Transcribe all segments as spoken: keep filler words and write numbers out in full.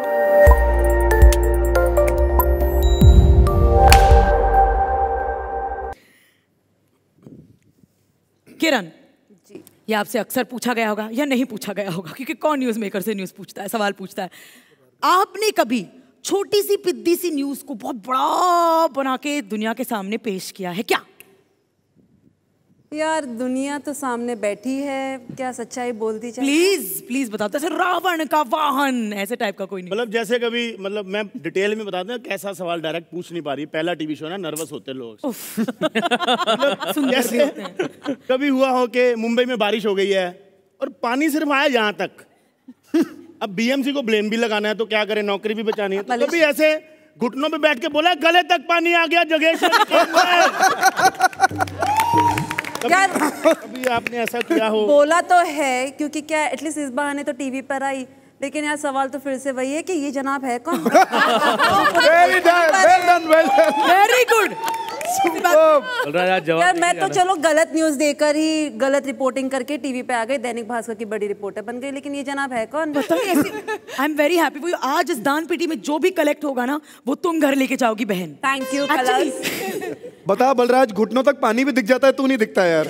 किरण जी, ये आपसे अक्सर पूछा गया होगा या नहीं पूछा गया होगा, क्योंकि कौन न्यूज़ मेकर से न्यूज़ पूछता है, सवाल पूछता है। आपने कभी छोटी सी पिद्दी सी न्यूज़ को बहुत बड़ा बना के दुनिया के सामने पेश किया है क्या? यार दुनिया तो सामने बैठी है, क्या सच्चाई बोलती चाहिए? प्लीज प्लीज बताओ, जैसे रावण का वाहन ऐसे टाइप का कोई नहीं। मतलब जैसे कभी, मतलब मैं डिटेल में बताता हूँ, कैसा सवाल डायरेक्ट पूछ नहीं पा रही, पहला टीवी शो ना, नर्वस होते हैं लोग। मतलब जैसे कभी हुआ हो कि मुंबई में बारिश हो गई है और पानी सिर्फ आया यहाँ तक, अब बीएमसी को ब्लेम भी लगाना है तो क्या करें, नौकरी भी बचानी है, तो कभी ऐसे घुटनों पे बैठ के बोला गले तक पानी आ गया जगह यार अभी आपने ऐसा किया हो? बोला तो है, क्योंकि क्या एटलीस्ट इस बहाने तो टीवी पर आई, लेकिन यार सवाल तो फिर से वही है कि ये जनाब है कौन? Very done, very good. यार मैं तो चलो गलत न्यूज़ देकर ही, गलत रिपोर्टिंग करके टीवी पे आ गई, दैनिक भास्कर की बड़ी रिपोर्टर बन गई, लेकिन ये जनाब है कौन? I am very happy for you. आज इस दान पेटी में जो भी कलेक्ट होगा ना, वो तुम घर लेके जाओगी बहन। Thank you. बता बलराज, घुटनों तक पानी भी दिख जाता है, तू नहीं दिखता यार।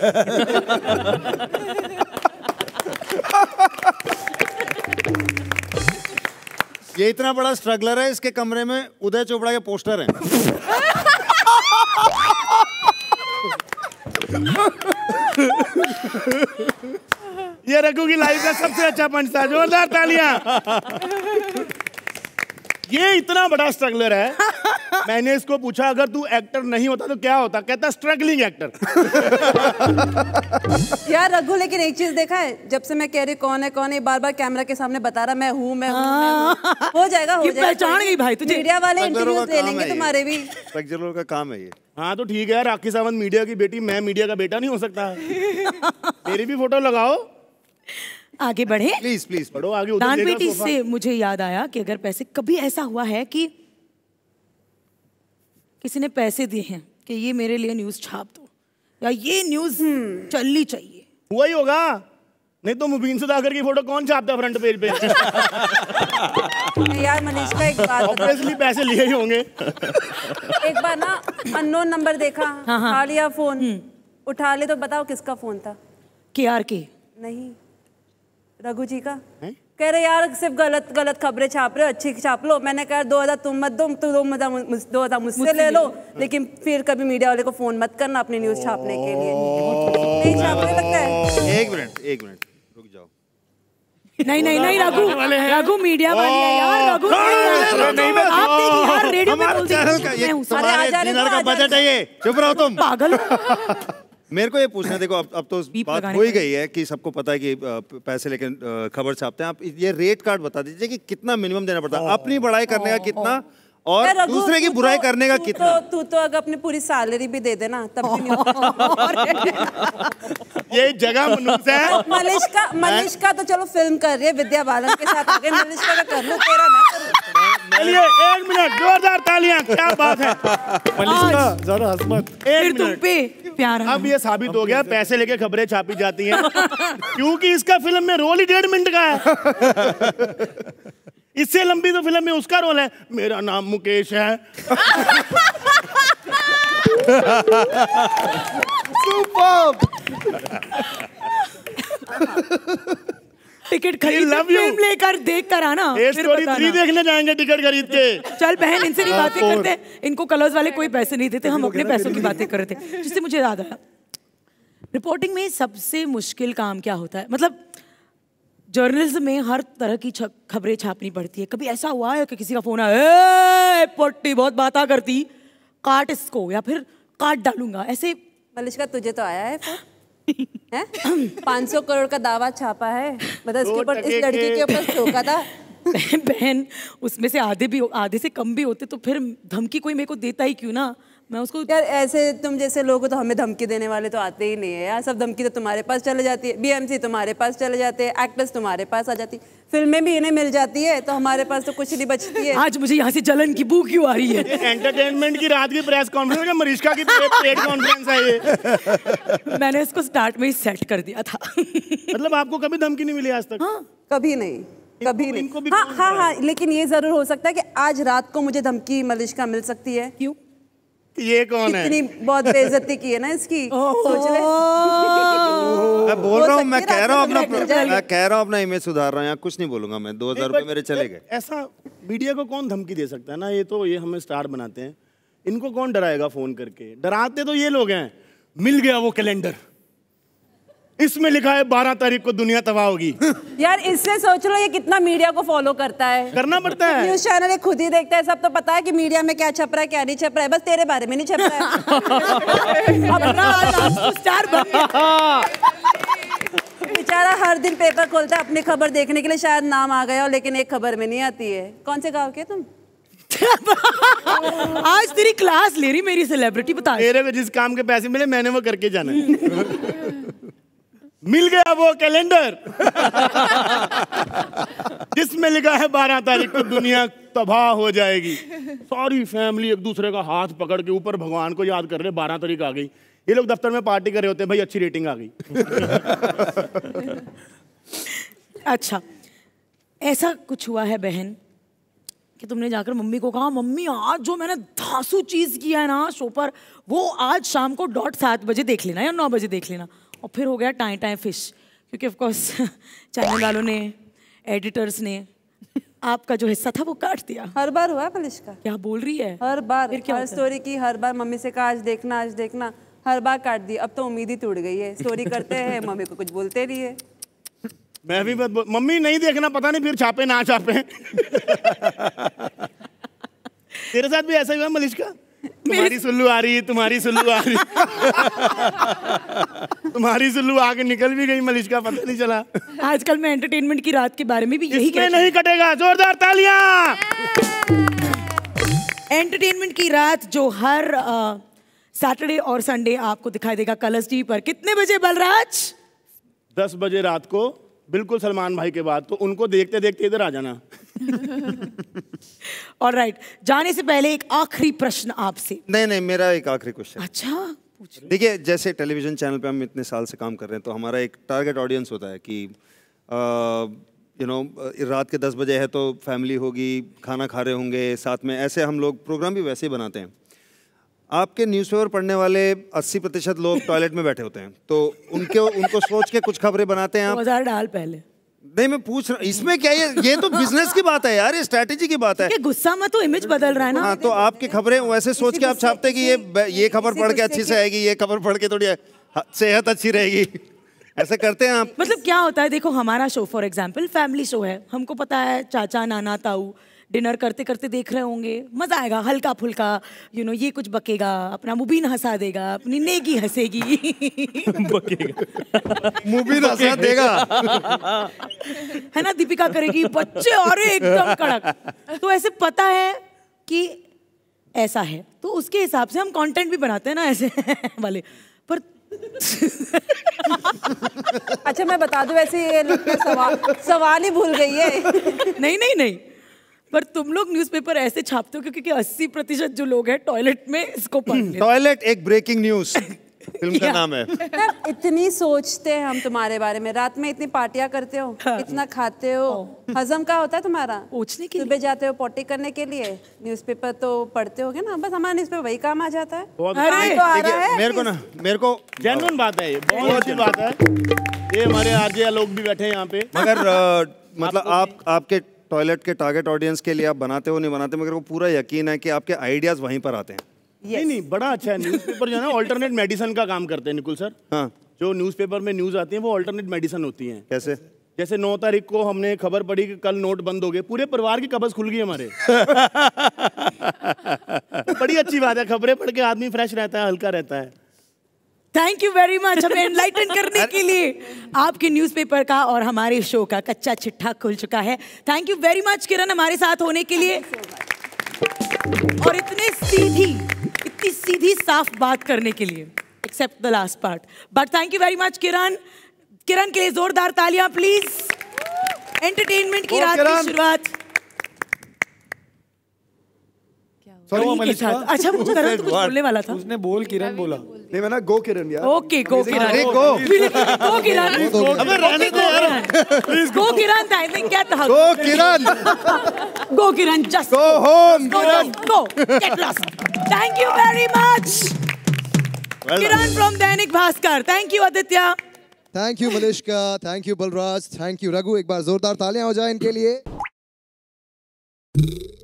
ये इतना बड़ा स्ट्रगलर है, इसके कमरे में उदय चोपड़ा के पोस्टर हैं। ये रघु की लाइफ का सबसे अच्छा पंच था, जोरदार तालियां। ये इतना बड़ा स्ट्रगलर है, मैंने इसको पूछा अगर तू एक्टर नहीं होता तो क्या होता, कहता स्ट्रगलिंग एक्टर। यार रघु, लेकिन एक चीज देखा है, जब से मैं कह रही कौन है कौन है, बार बार कैमरा के सामने बता रहा मैं हूँ मैं हूँ, हो जाएगा हो जाएगा, पहचान गई भाई तुझे। मीडिया वाले इंटरव्यूज ले लेंगे तुम्हारे भी। स्ट्रगलर का काम है ये। हाँ तो ठीक है, राखी सावंत मीडिया की बेटी, मैं मीडिया का बेटा नहीं हो सकता? मेरी भी फोटो लगाओ। आगे बढ़े प्लीज प्लीज बढ़ो आगे। दान पेटी से मुझे याद आया कि अगर पैसे, कभी ऐसा हुआ है कि किसी ने पैसे दिए हैं कि ये मेरे लिए न्यूज़ छाप दो या ये न्यूज़ चलनी चाहिए, हुआ ही होगा, नहीं तो मुबीन सुधाकर की फोटो कौन छापता फ्रंट पेज पे? यार मनीष का एक बात ऑब्वियसली पैसे लिए ही होंगे। एक बार ना अननोन नंबर देखा, उठा लिया फोन, उठा ले तो बताओ किसका फोन था? के आर के नहीं, रघु जी का। कह रहे यार सिर्फ गलत गलत खबरें छाप रहे हो, अच्छी छाप लो। मैंने कहा दो हजार तुम मत दो, तो दो हजार दो हजार मुझसे ले लो, लेकिन फिर कभी मीडिया वाले को फोन मत करना अपनी न्यूज़ छापने के लिए। नहीं छापने लगता है। एक मिनट एक मिनट रुक जाओ। नहीं नहीं नहीं रघु, रघु मीडिया वाले हैं यार, रघु यार रेडियो पे बोल तुम्हारे डिनर का बजट है ये, चुप रहो तुम पागल। मेरे को ये पूछना है, देखो अब अब तो बात हो ही गई है कि सबको पता है कि पैसे लेके खबर छापते हैं, आप ये रेट कार्ड बता दीजिए कि कितना मिनिमम देना पड़ता है, अपनी बड़ाई करने का कितना और दूसरे की बुराई करने का कितना? तू तो अगर अपनी पूरी सैलरी भी दे देना तब भी ये जगह मनुष्य है। मनीष का मनीष का तो चलो फिल्म कर रही है, विद्या बालन के साथ आगे, मनीष का कर लो, तेरा ना करो। चलिए एक मिनट, जोरदार तालियां, क्या बात है। मनीष का ज्यादा हंस मत। फिर तुम पे प्यार। अब ये साबित हो गया पैसे लेके खबरें छापी जाती हैं, क्योंकि इसका फिल्म में रोल ही डेढ़ मिनट का है। इससे लंबी तो फिल्म में उसका रोल है, मेरा नाम मुकेश है। टिकट खरीद फिल्म लेकर देख कर आना, स्टोरी थ्री देखने जाएंगे टिकट खरीद के। चल बहन, इनसे नहीं बातें करते, इनको कलर्स वाले कोई पैसे नहीं देते, हम अपने पैसों की बातें कर रहे थे। जिससे मुझे याद आया, रिपोर्टिंग में सबसे मुश्किल काम क्या होता है? मतलब जर्नलिज्म में हर तरह की खबरें छापनी पड़ती है। कभी ऐसा हुआ है कि किसी का फोन आया, पोटी बहुत बातें करती, काट इसको या फिर काट डालूंगा, ऐसे? मनीष का तुझे तो आया है फिर? पाँच सौ करोड़ का दावा छापा है, मतलब इसके ऊपर, इस लड़की के ऊपर ठोका था। बहन उसमें से आधे भी आधे से कम भी होते तो फिर धमकी कोई मेरे को देता ही क्यों ना? मैं उसको यार ऐसे तुम जैसे लोग हो तो हमें धमकी देने वाले तो आते ही नहीं है यार। सब धमकी तो तुम्हारे पास चले जाती है, बीएमसी तुम्हारे पास चले जाते हैं, एक्टर्स तुम्हारे पास आ जाती, फिल्में भी इन्हें मिल जाती है, तो हमारे पास तो कुछ नहीं बचती है। आज मुझे यहाँ से जलन की बू क्यों आ रही है? एंटरटेनमेंट की रात की प्रेस कॉन्फ्रेंस का मरीशका की पेड कॉन्फ्रेंस है ये। मैंने इसको स्टार्ट में ही सेट कर दिया था। मतलब आपको कभी धमकी नहीं मिली आज तक? हाँ, कभी नहीं। कभी नहीं। हाँ हाँ हाँ, लेकिन ये जरूर हो सकता है कि आज रात को मुझे धमकी मलिश्का मिल सकती है। क्यों? ये कौन है? इतनी बहुत बेइज्जती की है ना इसकी, सोच ले। मैं बोल रहा हूँ, मैं कह रहा हूँ अपना मैं कह रहा हूँ अपना इमेज सुधार रहा हूँ, यहाँ कुछ नहीं बोलूंगा मैं। दो हजार रुपये मेरे चले गए। ऐसा मीडिया को कौन धमकी दे सकता है ना, ये तो ये हमें स्टार बनाते हैं, इनको कौन डराएगा फोन करके? डराते तो ये लोग हैं। मिल गया वो कैलेंडर, इसमें लिखा है बारह तारीख को दुनिया तबाह होगी। यार इससे सोच लो ये कितना मीडिया को फॉलो करता है। करना पड़ता है। न्यूज चैनल ये खुद ही देखता है, सब तो पता है कि मीडिया में क्या छप रहा है क्या नहीं छप रहा है, बस तेरे बारे में नहीं छप रहा है। अपना स्टार बन गया। बेचारा हर दिन पेपर खोलता है अपनी खबर देखने के लिए, शायद नाम आ गया हो लेकिन एक खबर में नहीं आती है। कौन से गाँव के तुम? आज तेरी क्लास ले रही मेरी सेलिब्रिटी, बता। मेरे को जिस काम के पैसे मिले मैंने वो करके जाना है। मिल गया वो कैलेंडर जिसमें लिखा है बारह तारीख को दुनिया तबाह हो जाएगी। सारी फैमिली एक दूसरे का हाथ पकड़ के ऊपर भगवान को याद कर रहे, बारह तारीख आ गई। ये लोग दफ्तर में पार्टी कर रहे होते हैं, भाई अच्छी रेटिंग आ गई। अच्छा, ऐसा कुछ हुआ है बहन कि तुमने जाकर मम्मी को कहा, मम्मी आज जो मैंने धांसू चीज किया है ना शो पर, वो आज शाम को डॉट सात बजे देख लेना या नौ बजे देख लेना। और फिर हो गया टाइम टाइम फिश, क्योंकि ऑफ कोर्स चैनल वालों ने, एडिटर्स ने आपका जो हिस्सा था वो काट दिया। हर बार हुआ मलिश्का? क्या बोल रही है? हर बार, फिर क्या हर स्टोरी की, हर बार मम्मी से कहा आज देखना आज देखना, हर बार काट दी। अब तो उम्मीद ही टूट गई है, स्टोरी करते हैं मम्मी को कुछ बोलते नहीं है। मैं भी बत, मम्मी नहीं देखना, पता नहीं फिर छापे ना छापे। तेरे साथ भी ऐसा ही हुआ मलिश्का? तुम्हारी सुल्लू आ रही है, तुम्हारी सुल्लू आ रही तुम्हारी सुल्लू आके निकल भी गई मलिश्का, पता नहीं चला। आजकल मैं एंटरटेनमेंट की रात के बारे में भी यही कहती हूं, नहीं कटेगा, जोरदार तालियां। एंटरटेनमेंट की रात जो हर सैटरडे और संडे आपको दिखाई देगा कलर्स टीवी पर। कितने बजे बलराज? दस बजे रात को, बिल्कुल सलमान भाई के बाद। तो उनको देखते देखते इधर आ जाना। ऑल राइट, जाने से पहले एक आखिरी प्रश्न आपसे। नहीं नहीं, मेरा एक आखिरी क्वेश्चन। अच्छा, देखिए, जैसे टेलीविजन चैनल पे हम इतने साल से काम कर रहे हैं, तो हमारा एक टारगेट ऑडियंस होता है कि यू नो रात के दस बजे है तो फैमिली होगी, खाना खा रहे होंगे साथ में, ऐसे हम लोग प्रोग्राम भी वैसे ही बनाते हैं। आपके न्यूज़पेपर पढ़ने वाले अस्सी प्रतिशत लोग टॉयलेट में बैठे होते हैं, तो उनके उनको सोच के कुछ खबरें बनाते हैं आप? दो हज़ार डाल पहले। नहीं, मैं पूछ रहा हूँ, इसमें क्या है? ये तो बिजनेस की बात है यार, ये स्ट्रैटेजी की बात है। गुस्सा मत, तो इमेज बदल रहा है ना। हाँ, तो आपकी खबरें वैसे सोच के आप छापते हैं कि ये ये खबर पढ़ के अच्छी से आएगी, ये खबर पढ़ के थोड़ी सेहत अच्छी रहेगी, ऐसे करते हैं आप? मतलब क्या होता है, देखो हमारा show for example family show है, हमको पता है चाचा नाना ताऊ डिनर करते करते देख रहे होंगे, मजा आएगा, हल्का फुल्का, यू नो ये कुछ बकेगा, अपना मुबीन हंसा देगा, अपनी नेगी हंसेगी। मुबीन हंसा देगा, है ना, दीपिका करेगी, बच्चे अरे एकदम कड़क। तो ऐसे पता है कि ऐसा है, तो उसके हिसाब से हम कंटेंट भी बनाते हैं ना ऐसे वाले। पर अच्छा मैं बता दूं, वैसे ये सवाल सवाल ही भूल गई है। नहीं नहीं नहीं, पर तुम लोग न्यूज़पेपर ऐसे छापते हो क्योंकि अस्सी प्रतिशत जो लोग हैं टॉयलेट में इसको पढ़ लेते हैं। टॉयलेट एक ब्रेकिंग न्यूज फिल्म का नाम है। इतनी सोचते हैं हम तुम्हारे बारे में, रात में इतनी पार्टियां करते हो, इतना खाते हो, हजम का होता है तुम्हारा? पूछने के लिए सुबह जाते हो पोटी करने के लिए, न्यूज़पेपर तो पढ़ते होगे ना, बस हमारा न्यूज़पेपर वही काम आ जाता है। अरे तो आ रहा है मेरे को ना, मेरे को जेन्युइन बात है, ये बहुत अच्छी बात है। ये हमारे आरजे लोग भी बैठे हैं यहाँ पे। मगर मतलब आप आपके टॉयलेट के टारगेट ऑडियंस के लिए आप बनाते हो नहीं बनाते, मगर को पूरा यकीन है कि आपके आइडियाज वहीं पर आते हैं। yes. नहीं नहीं, बड़ा अच्छा है। न्यूज़पेपर जो है ना ऑल्टरनेट मेडिसिन का काम करते हैं निकुल सर। हाँ, जो न्यूज़पेपर में न्यूज़ आती है वो ऑल्टरनेट मेडिसिन होती हैं। कैसे? जैसे नौ तारीख को हमने खबर पड़ी कि कल नोट बंद हो गए, पूरे परिवार की कब्ज खुल गई हमारे। बड़ी अच्छी बात है, खबरें पढ़ के आदमी फ्रेश रहता है, हल्का रहता है। थैंक यू वेरी मच हमें एनलाइटन करने के लिए। आपके न्यूज़पेपर का और हमारे शो का कच्चा चिट्ठा खुल चुका है। Thank you very much Kiran हमारे साथ होने के लिए और इतने सीधी इतनी सीधी साफ बात करने के लिए, except the last part, but thank you very much Kiran. Kiran के लिए जोरदार तालियां प्लीज। एंटरटेनमेंट की रात की शुरुआत सॉरी मलिश्का, अच्छा करण तो कुछ बोलने वाला था। उसने बोल किरण बोला। नहीं मैं ना गो किरण यार। Okay go Kiran. अरे गो गो किरण। अबे रहने दो यार। Go Kiran I think get the go Kiran go Kiran just go home go just go get lost. Thank you very much. Kiran from Dainik Bhaskar. Thank you Aditya. Thank you Malishka, thank you Balraj, thank you Raghu. एक बार जोरदार तालियां हो जाए इनके लिए.